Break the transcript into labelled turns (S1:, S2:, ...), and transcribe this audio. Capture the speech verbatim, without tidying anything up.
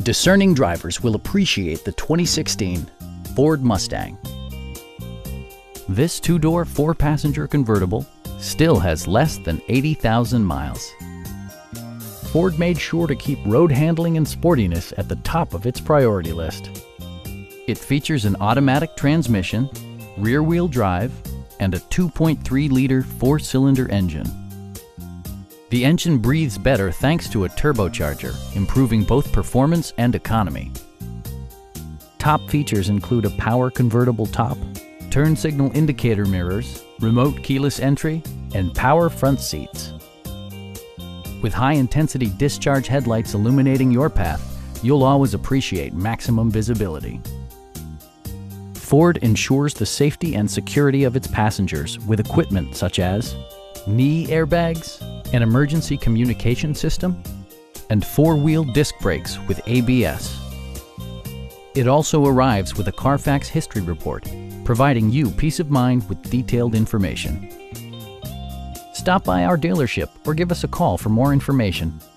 S1: Discerning drivers will appreciate the twenty sixteen Ford Mustang. This two-door, four-passenger convertible still has less than eighty thousand miles. Ford made sure to keep road handling and sportiness at the top of its priority list. It features an automatic transmission, rear-wheel drive, and a two point three liter four-cylinder engine. The engine breathes better thanks to a turbocharger, improving both performance and economy. Top features include a power convertible top, turn signal indicator mirrors, remote keyless entry, and power front seats. With high-intensity discharge headlights illuminating your path, you'll always appreciate maximum visibility. Ford ensures the safety and security of its passengers with equipment such as knee airbags, an emergency communication system, and four-wheel disc brakes with A B S. It also arrives with a Carfax history report, providing you peace of mind with detailed information. Stop by our dealership or give us a call for more information.